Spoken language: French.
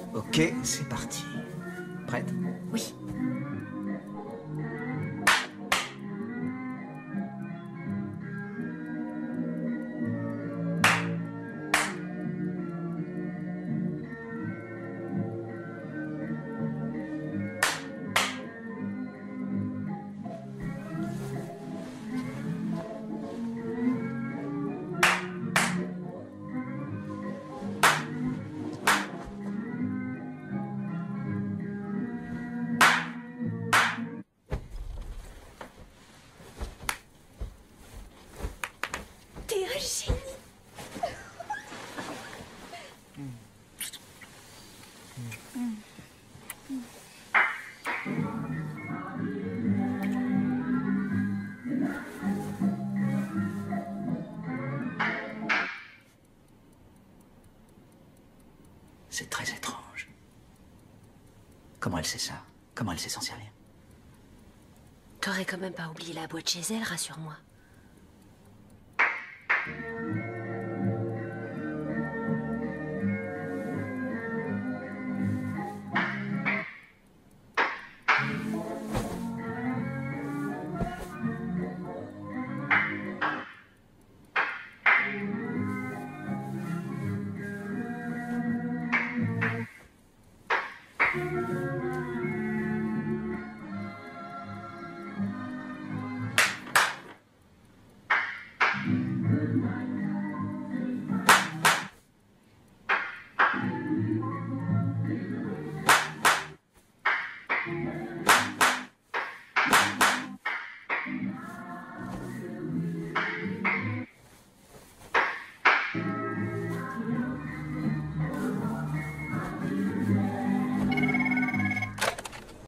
Ok, c'est parti. Prête? Oui. T'es un génie. C'est très étrange. Comment elle sait ça? Comment elle sait s'en servir? T'aurais quand même pas oublié la boîte chez elle, rassure-moi.